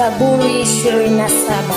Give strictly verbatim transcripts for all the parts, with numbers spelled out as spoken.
Zaburi ishirini na saba.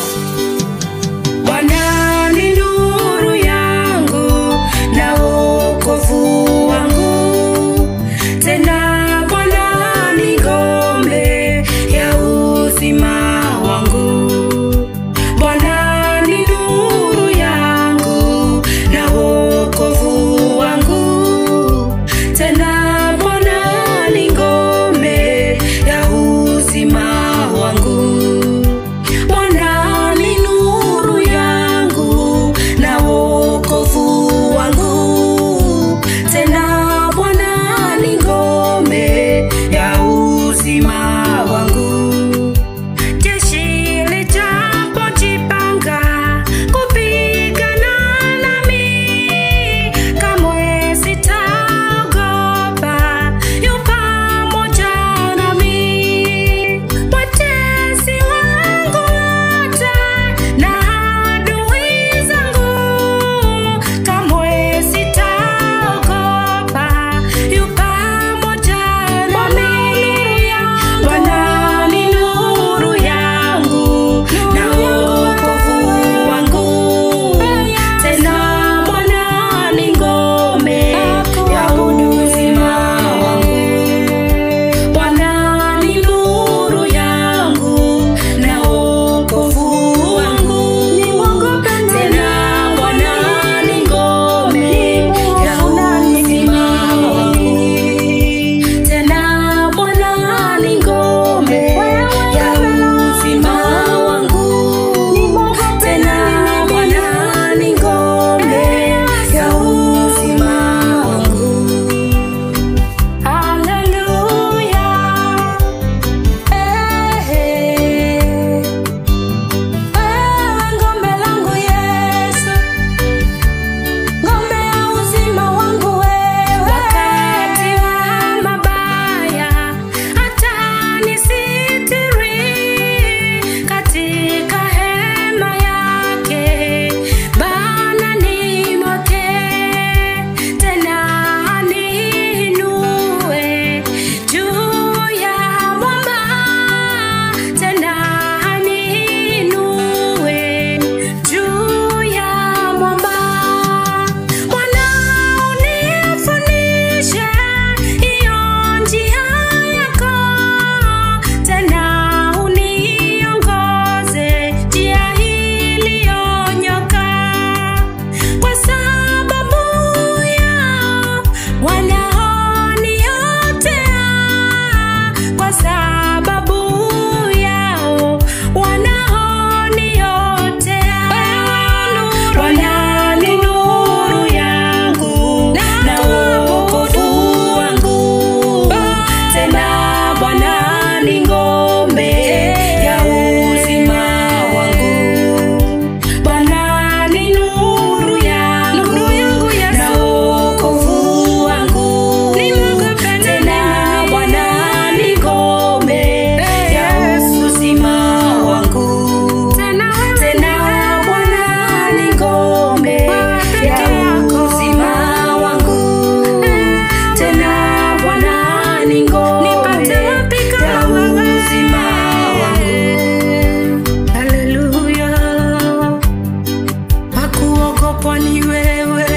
Bwana ni nuru yangu na wokovu wangu, tena Bwana ni ngome ya uzima wangu. Bwana ni nuru yangu na wokovu wangu, tena Bwana ni ngome ya uzima wangu. Bwana ni nuru yangu na wokovu wangu, tena Bwana ni ngome ya uzima wangu. Jeshi lijapojipanga kupigana nami, kamwe sitaogopa, yu pamoja nami. Watesi wangu wote na adui zangu, kamwe sitaogopa, yu pamoja nami. Bwana ni nuru yangu na wokovu wangu, tena Bwana ni ngome ya uzima wangu. Bwana ni nuru yangu na wokovu wangu, tena Bwana ni ngome ya uzima wangu, tena Bwana ni ngome ya uzima wangu, tena Bwana ni ngome ya uzima wangu. Haleluya, eh, eh. Wewe ngome langu Yesu, ngome ya uzima wangu wewe. Wakati wa mabaya atanisitiri, katika hema yake Bwana ni mwake, tena aniinue juu ya mwamba, tena aniinue juu ya mwamba. Bwana unifundishe hiyo njia yako, tena uniongoze njia iliyonyoka, kwa sababu yao wanaoniotea, kwa sababu yao wanaoniotea. Bwana ni nuru yangu na wokovu wangu, tena Bwana ni ngome ya uzima wangu. Bwana ni nuru yangu na wokovu wangu, tena Bwana ni ngome ya uzima wangu, tena Bwana ni ngome ya uzima wangu, tena Bwana ni ngome ya uzima wangu. Haleluya, hakuogopwa ni wewe,